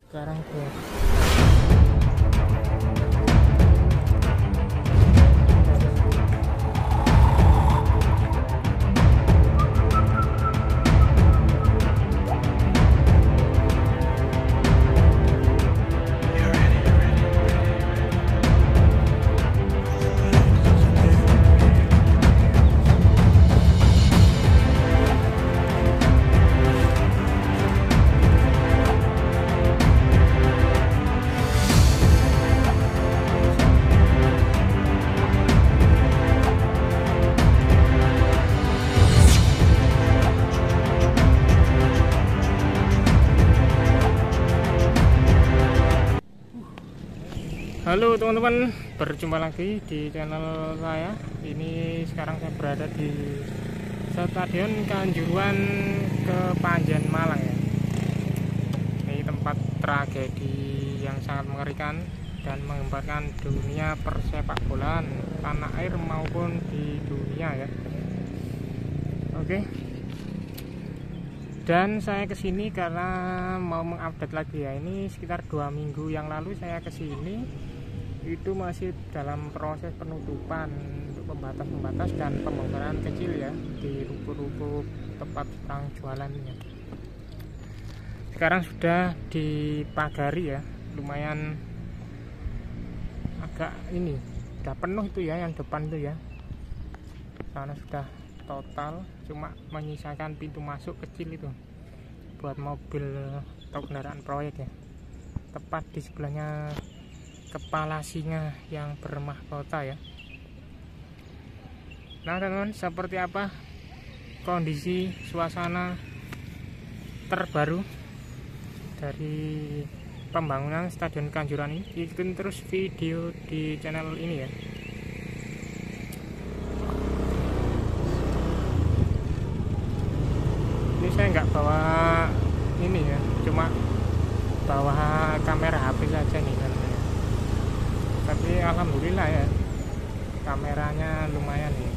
sekarang tuh. Halo teman-teman, berjumpa lagi di channel saya. Ini sekarang saya berada di Stadion Kanjuruhan Kepanjen Malang ya. Ini tempat tragedi yang sangat mengerikan dan menggemparkan dunia persepak bolaan tanah air maupun di dunia ya. Oke. Dan saya kesini karena mau mengupdate lagi ya. Ini sekitar 2 minggu yang lalu saya kesini. Itu masih dalam proses penutupan untuk pembatas-pembatas dan pembongkaran kecil ya di ruko-ruko tempat orang jualannya. Sekarang sudah dipagari ya, lumayan agak ini sudah penuh itu ya, yang depan itu ya, karena sudah total, cuma menyisakan pintu masuk kecil itu buat mobil atau kendaraan proyek ya, tepat di sebelahnya kepala singa yang bermahkota ya. Nah teman-teman, seperti apa kondisi suasana terbaru dari pembangunan Stadion Kanjuruhan ini? Ikutin terus video di channel ini ya. Ini saya nggak bawa ini ya, cuma bawa kamera HP saja nih kan. Tapi alhamdulillah ya, kameranya lumayan nih.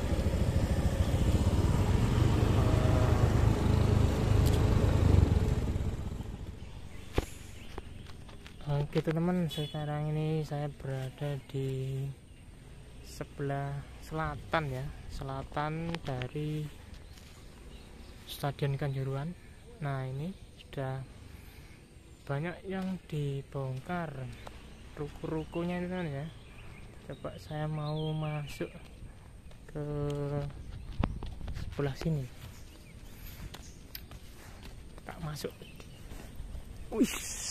Oke teman, sekarang ini saya berada di sebelah selatan ya, selatan dari Stadion Kanjuruhan. Nah ini sudah banyak yang dibongkar ruko-rukonya itu kan ya. Coba saya mau masuk ke sebelah sini, tak masuk. Wih,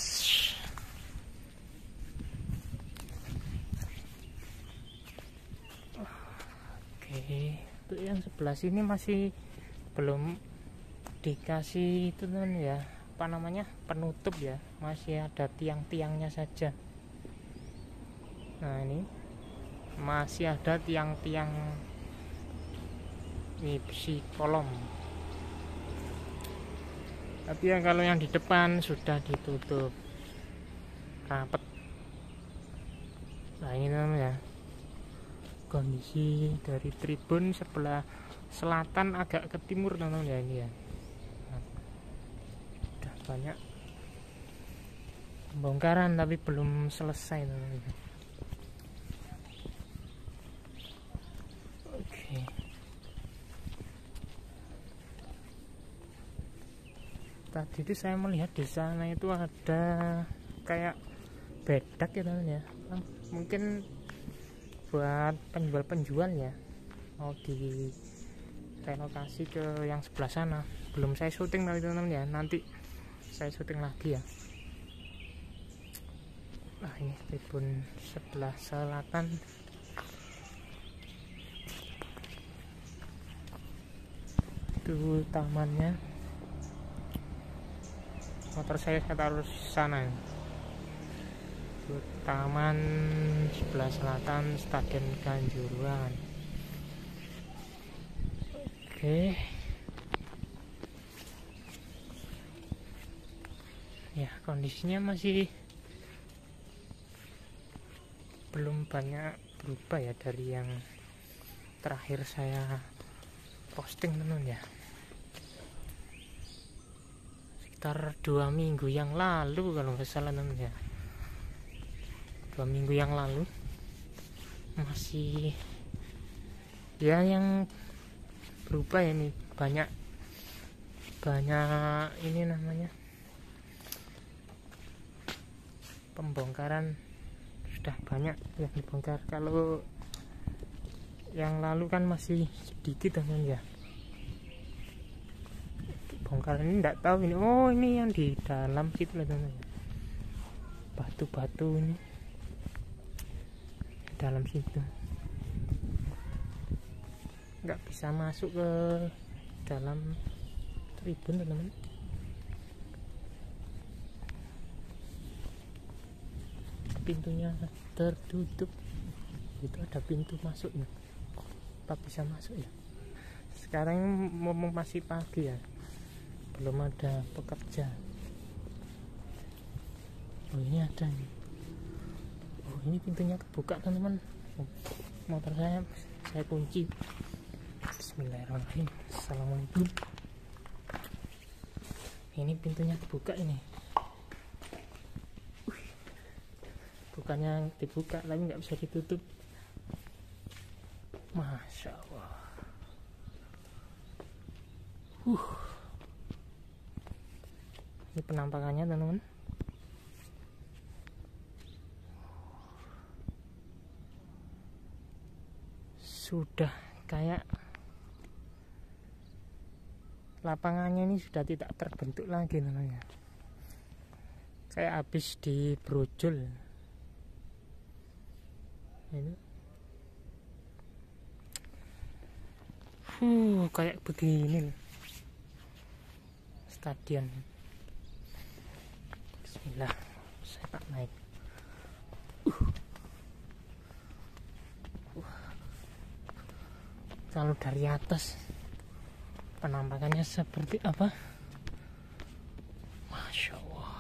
oke, untuk yang sebelah sini masih belum dikasih itu kan ya, apa namanya, penutup ya, masih ada tiang-tiangnya saja. Nah ini masih ada tiang-tiang ini, besi kolom. Tapi yang kalau yang di depan sudah ditutup rapet. Nah ini namanya ya, kondisi dari tribun sebelah selatan agak ke timur teman-teman ya ini ya. Nah, udah banyak pembongkaran tapi belum selesai teman-teman. Tadi itu saya melihat di sana itu ada kayak bedak ya teman ya, mungkin buat penjual-penjual ya, mau di relokasi ke yang sebelah sana. Belum saya syuting tadi teman ya, nanti saya syuting lagi ya. Nah ini tribun sebelah selatan. Itu tamannya. Motor saya taruh di sana ya. Itu taman sebelah selatan Stadion Kanjuruhan. Oke ya, kondisinya masih belum banyak berubah ya dari yang terakhir saya posting teman ya. sekitar 2 minggu yang lalu kalau nggak salah namanya. 2 minggu yang lalu masih ya yang berubah ya, ini banyak ini namanya pembongkaran, sudah banyak yang dibongkar. Kalau yang lalu kan masih sedikit teman ya. Bongkaran ini enggak tahu ini, oh ini yang di dalam situ lah teman, batu-batu ini di dalam situ, nggak bisa masuk ke dalam tribun teman. Pintunya tertutup, itu ada pintu masuknya, apa bisa masuk ya? Sekarang masih pagi ya, belum ada pekerja. Oh ini ada nih, oh ini pintunya kebuka teman-teman. Motor saya kunci. Bismillahirrahmanirrahim. Assalamualaikum. Ini pintunya kebuka ini, bukannya dibuka tapi nggak bisa ditutup. Masya Allah. Ini penampakannya teman-teman. Sudah kayak lapangannya ini sudah tidak terbentuk lagi namanya, kayak habis dibrojol ini. Kayak begini loh stadion. Bismillah, saya tak naik. Kalau dari atas penampakannya seperti apa? Masya Allah.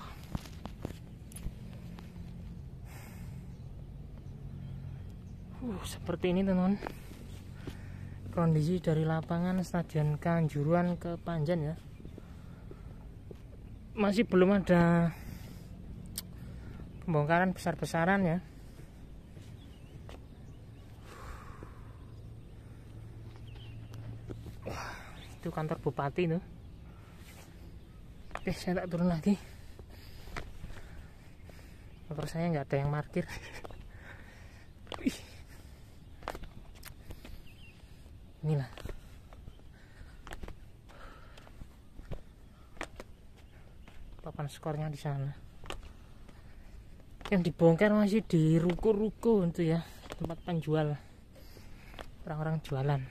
Seperti ini teman-teman kondisi dari lapangan Stadion Kanjuruhan ke Panjen ya. Masih belum ada pembongkaran besar-besaran ya. Itu kantor bupati tuh. Oke, saya tak turun lagi. Motor saya nggak ada yang parkir. Inilah. Papan skornya di sana. Yang dibongkar masih di ruko-ruko itu ya, tempat penjual, orang-orang jualan.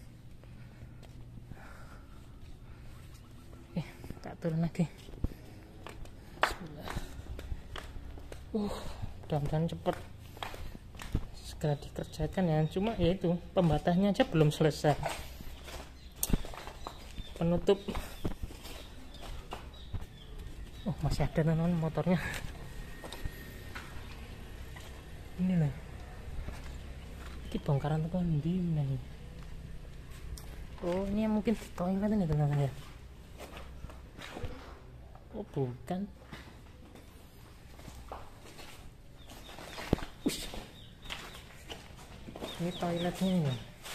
Tak turun lagi. Bismillah. Mudah-mudahan cepat segera dikerjakan ya. Cuma ya itu pembatasnya aja belum selesai. Penutup. Oh masih ada teman-teman motornya. Ini lah. Ini bongkaran tuh kan di mana? Oh ini mungkin di toilet ini teman-teman ya. Oh bukan. Ini toiletnya ya.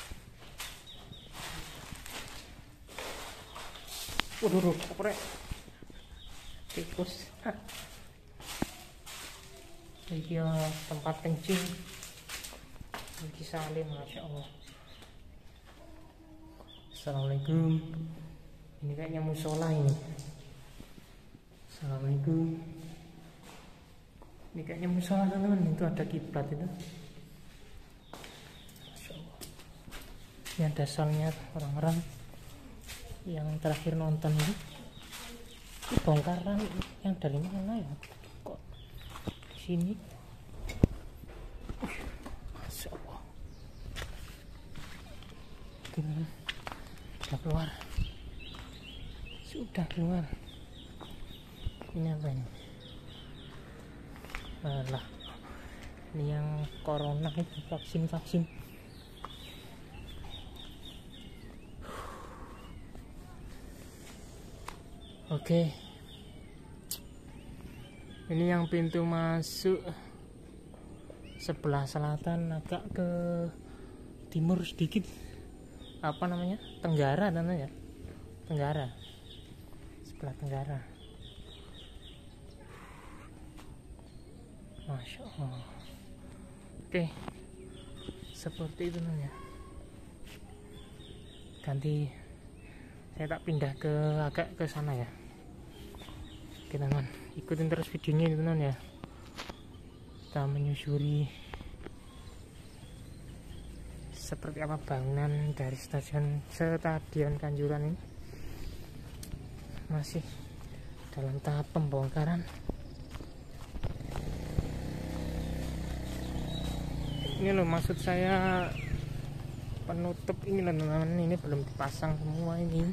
Waduh, korek. Tikus. Ini tempat kencing. Ini salin, masya Allah. Assalamualaikum. Ini kayaknya musola ini. Assalamualaikum. Ini kayaknya musola teman-teman. Itu ada kiblat itu. Masya Allah. Ini ada salnya orang-orang yang terakhir nonton ini. Ini bongkaran yang dari mana ya? Kok di sini? Masya Allah. Sudah keluar. Sudah keluar. Ini apa ini? Alah, ini yang corona itu, vaksin. Oke, Ini yang pintu masuk sebelah selatan, agak ke timur sedikit, apa namanya, tenggara namanya, tenggara, sebelah tenggara. Masya Allah. Oke, seperti itu namanya. Ganti, saya tak pindah ke agak ke sana ya. Oke teman, ikutin terus videonya teman ya. Kita menyusuri seperti apa bangunan dari stadion Kanjuruhan ini. Masih dalam tahap pembongkaran. Ini loh, maksud saya penutup ini loh teman-teman, ini belum dipasang semua ini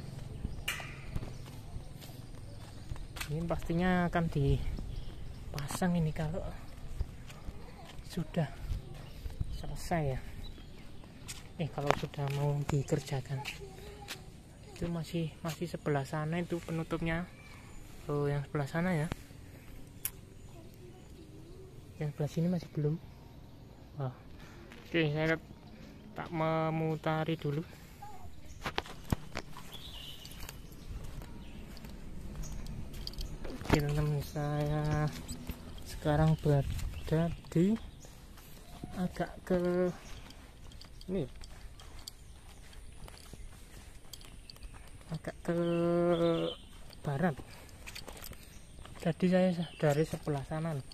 pastinya akan dipasang ini kalau sudah selesai ya, kalau sudah mau dikerjakan. Itu masih sebelah sana itu penutupnya. Oh, yang sebelah sana ya, yang sebelah sini masih belum. Wah. Oke, saya tak memutari dulu. Oke teman-teman, saya sekarang berada di agak ke ini, agak ke barat. Tadi saya dari sebelah sana loh.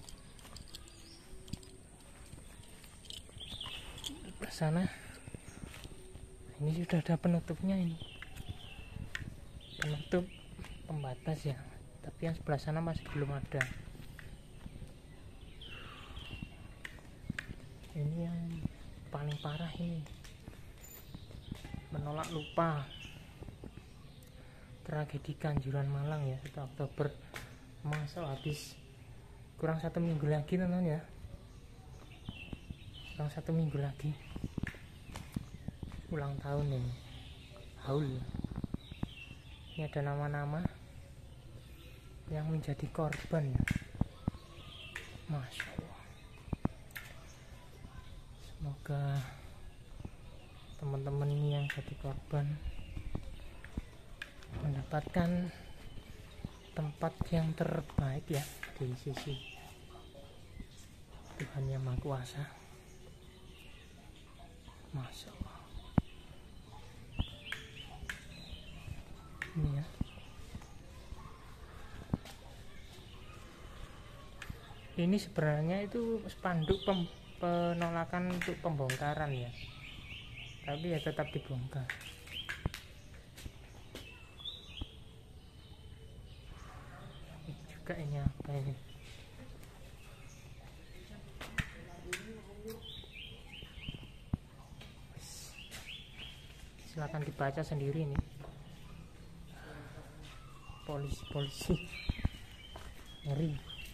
Sana ini sudah ada penutupnya, ini penutup pembatas ya, tapi yang sebelah sana masih belum ada. Ini yang paling parah ini, menolak lupa tragedi Kanjuruhan Malang ya, 1 Oktober. Masa habis kurang 1 minggu lagi teman-teman ya, kurang 1 minggu lagi ulang tahun ini, haul. Ini ada nama-nama yang menjadi korban ya. Masya Allah. Semoga teman-teman ini yang jadi korban mendapatkan tempat yang terbaik ya di sisi Tuhan Yang Maha Kuasa. Masya Allah. Ini ya, ini sebenarnya itu spanduk penolakan untuk pembongkaran ya, tapi ya tetap dibongkar. Ini juga ini apa ini, silakan dibaca sendiri ini. Polisi ngeri.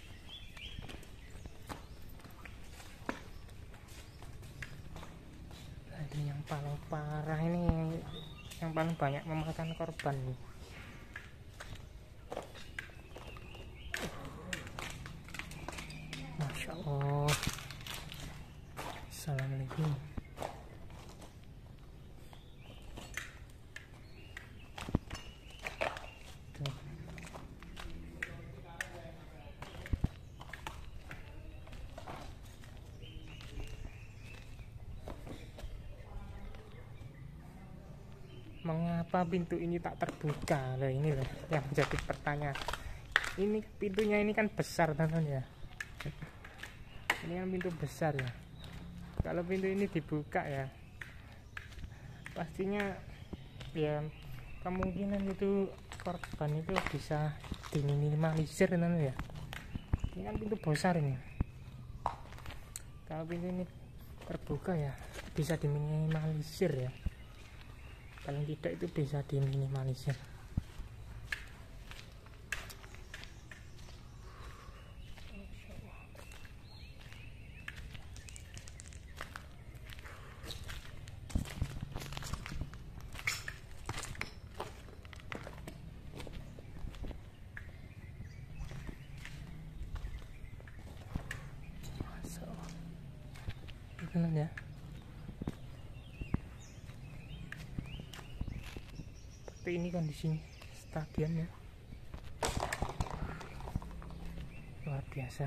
Nah, ini yang paling parah ini, yang paling banyak memakan korban nih. Masya Allah. Assalamualaikum. Mengapa pintu ini tak terbuka? Lah ini loh yang menjadi pertanyaan. Ini pintunya ini kan besar teman-teman ya. Ini kan pintu besar ya. Kalau pintu ini dibuka ya, pastinya ya kemungkinan itu korban itu bisa diminimalisir teman-teman ya. Ini kan pintu besar ini. Kalau pintu ini terbuka ya bisa diminimalisir ya. Paling tidak itu bisa diminimalisir. teman ya. Seperti ini kondisi stadionnya, luar biasa.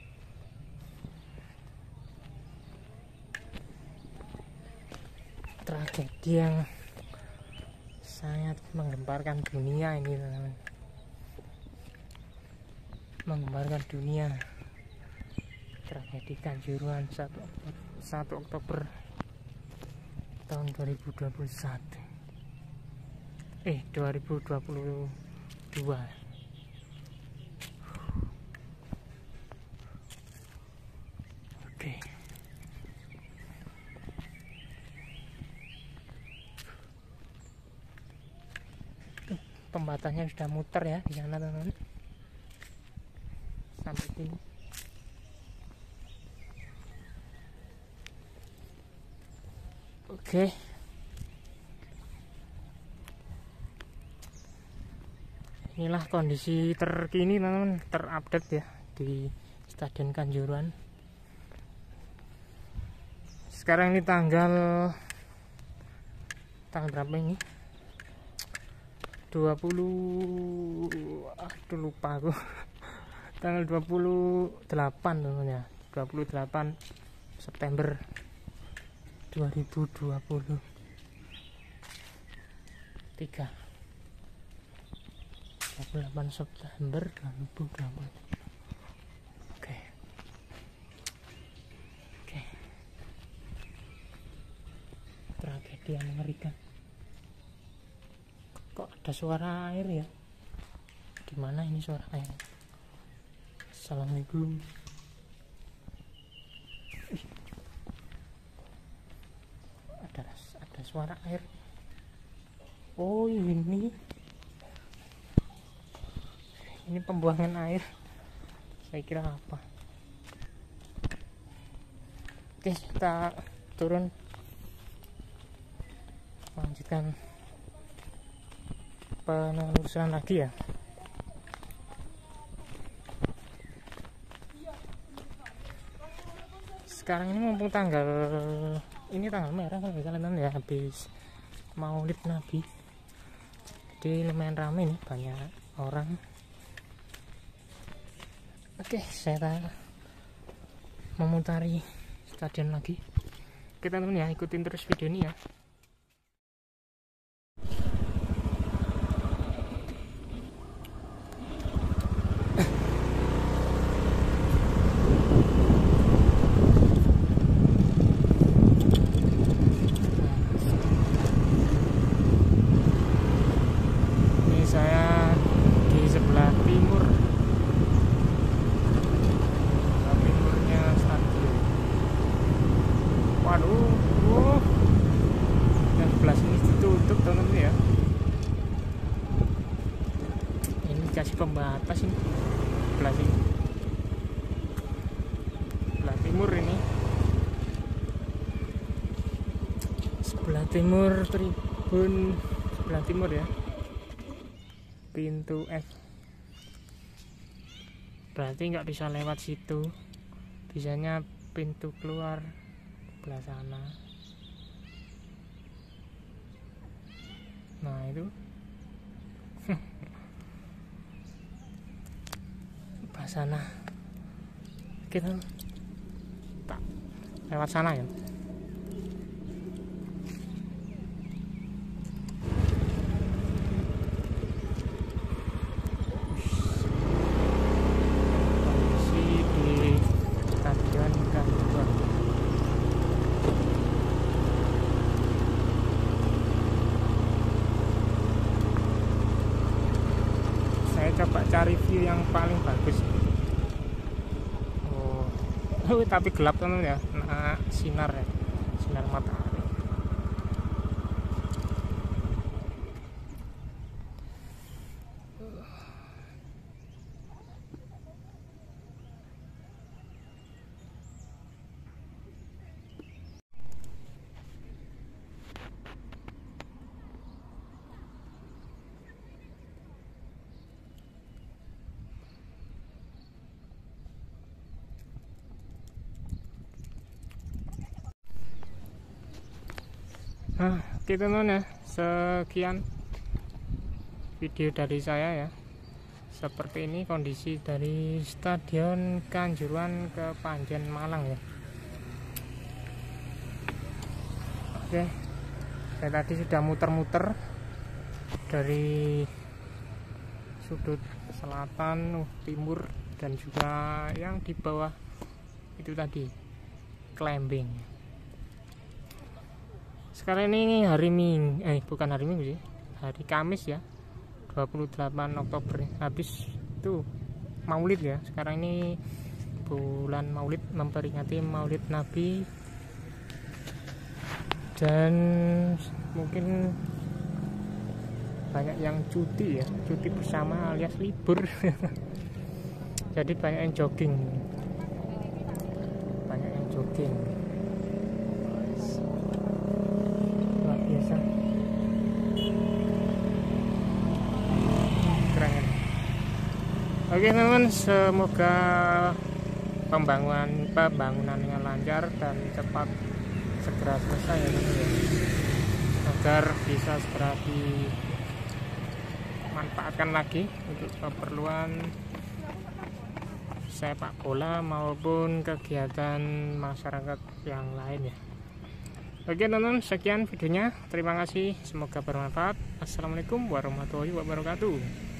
Tragedi yang sangat menggemparkan dunia ini teman-teman, menggemparkan dunia. Tragedi Kanjuruhan 1 Oktober tahun 2021 2022. Oke. Pembatasnya sudah muter ya di sana teman-teman. Sampai sini. Oke. Inilah kondisi terkini teman-teman, terupdate ya di Stadion Kanjuruhan. Sekarang ini tanggal berapa ini? 20, aduh lupa aku. Tanggal 28 teman ya, 28 September 2023. Oke. 28 September 2020. Oke. Tragedi yang mengerikan. Kok ada suara air ya? Di mana ini suara air? Assalamualaikum. Ada suara air. Oh ini pembuangan air. Saya kira apa? Oke, kita turun, lanjutkan penelusuran lagi ya. Sekarang ini mumpung tanggal merah kalau nggak salah ya, habis Maulid Nabi, jadi lumayan ramai nih, banyak orang. Oke, saya memutari stadion lagi. Kita teman ya, ikutin terus video ini ya. Saya di sebelah timurnya stadion. Waduh, yang sebelah sini ditutup teman-teman ya. Ini dikasih pembatas ini, sebelah sini, sebelah timur ini, sebelah timur tribun, sebelah timur ya. Pintu F, berarti nggak bisa lewat situ, bisanya pintu keluar sebelah sana. Nah itu sebelah sana, kita tak lewat sana ya. Coba cari view yang paling bagus. Tapi gelap teman ya, nah, sinar matahari. Nah, oke teman-teman ya, sekian video dari saya ya. Seperti ini kondisi dari Stadion Kanjuruhan ke Panjen Malang ya. Oke, saya tadi sudah muter-muter dari sudut selatan, timur, dan juga yang di bawah itu tadi Klembing. Sekarang ini hari Minggu, bukan hari Minggu sih, hari Kamis ya, 28 Oktober. Habis itu Maulid ya. Sekarang ini bulan Maulid, memperingati Maulid Nabi, dan mungkin banyak yang cuti ya, cuti bersama alias libur. Jadi banyak yang jogging, luar biasa, keren. Oke teman-teman, semoga pembangunannya lancar dan cepat segera selesai ya teman-teman, agar bisa segera dimanfaatkan lagi untuk keperluan sepak bola maupun kegiatan masyarakat yang lain ya. Oke teman-teman, sekian videonya, terima kasih, semoga bermanfaat. Assalamualaikum warahmatullahi wabarakatuh.